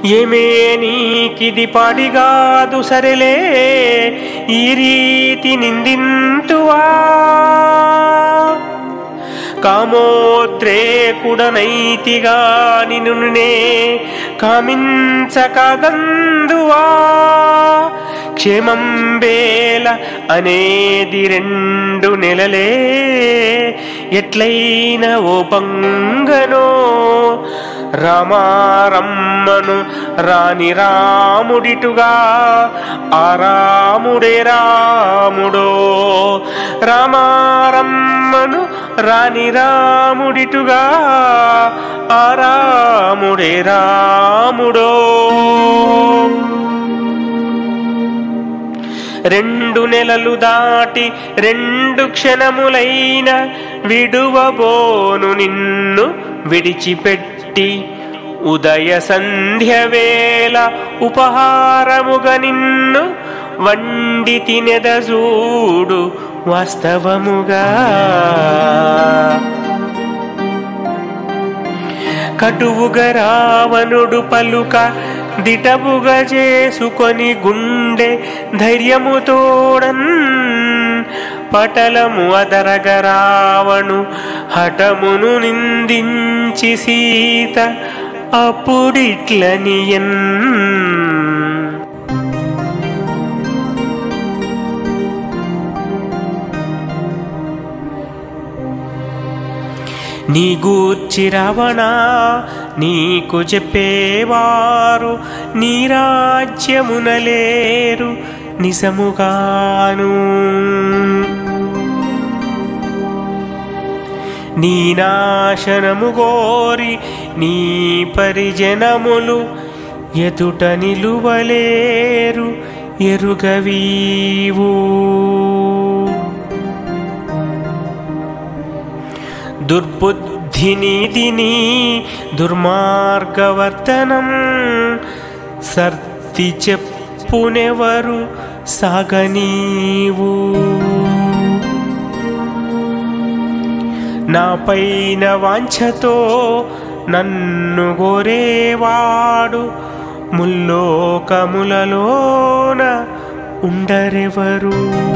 ఏమే నీకిది పాడిగాదు సరెలే ఈ రీతి నిందింతువా కామోద్రేకుడనైతిగా నిన్నునే కామించకగందువా క్షేమం బేల అనేది 2 నెలలే ఎట్లైన ఓ పంగనో రామారమ్మను రాని రాముడిటుగా ఆ రాముడే రాముడో రామారమ్మను రాని రాముడిటుగా ఆ రాముడే రాముడో 2 నెలలు దాటి 2 క్షణములైన విడువబోను నిన్ను విడిచిపెట్టి ఉదయ సంధ్య వేళ ఉపహారముగా నిన్ను వండి తినెదజూడు వాస్తవముగా కటువుగా రావణుడు పలుక దిటవుగా చేసుకొని గుండె ధైర్యము తోడన్ పటలము అదరగ రావణు హఠమును నిందించి సీత అప్పుడిట్లనియన్ నీ గూర్చి రావణ నీకు చెప్పేవారు నీ రాజ్యమునలేరు నిజముగాను నీ నాశనము గోరి నీ పరిజనములు ఎదుట నిలువలేరు ఎరుగవీవు దుర్బుద్ధి నీతిని దుర్మార్గవర్తనం సర్తి చెప్పునెవరు సాగనీవు నా పైన వాంఛతో నన్ను గోరేవాడు ముల్లోకములలోన ఉండరెవరు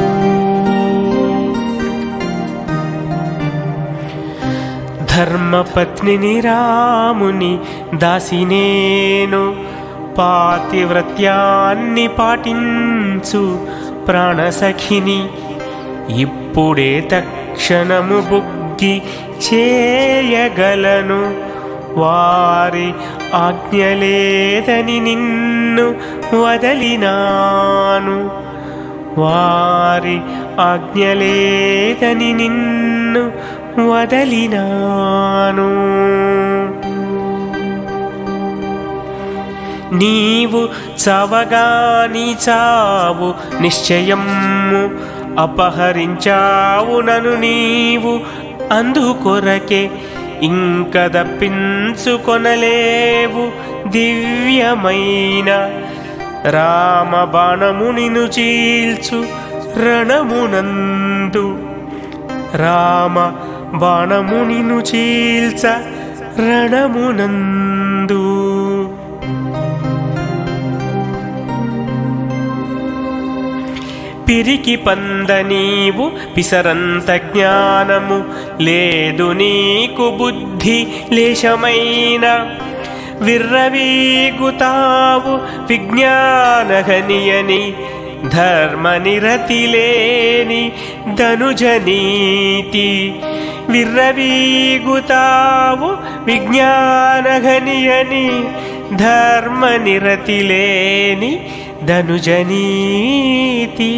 ధర్మపత్నిని రాముని దాసినేను పాతివ్రత్యాన్ని పాటించు ప్రాణసఖిని ఇప్పుడే తక్షణము బుగ్గి చేయగలను వారి ఆజ్ఞలేదని నిన్ను వదలినాను వారి ఆజ్ఞలేదని నిన్ను వదలినాను నీవు చావగాని చావు నిశ్చయము అపహరించావు నను నీవు అందుకొరకే ఇంక దప్పించుకొనలేవు దివ్యమైన రామ బాణము నిన్ను చీల్చు రణమునందు రామ బాణము నిన్ను చీల్చ రణమునందు పిరికి పంద నీవు పిసరంత జ్ఞానము లేదు నీకు బుద్ధి లేశమైన విర్రవీగుతావు విజ్ఞానఘనియని ధర్మనిరతి లేని ధనుజనీతి విర్రవీగుతావు విజ్ఞానఘనియని ధర్మనిరతి లేని ధనుజనీతి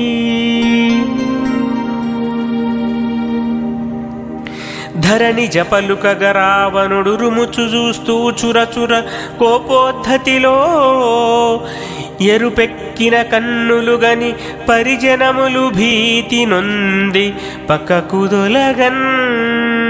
ధరణి జపలుకగ రావణుడు రుముచు చూస్తూ చురచుర కోపోద్ధతిలో ఎరుపెక్కిన కన్నులుగని పరిజనములు భీతి నొంది పక్కకు దొలగన్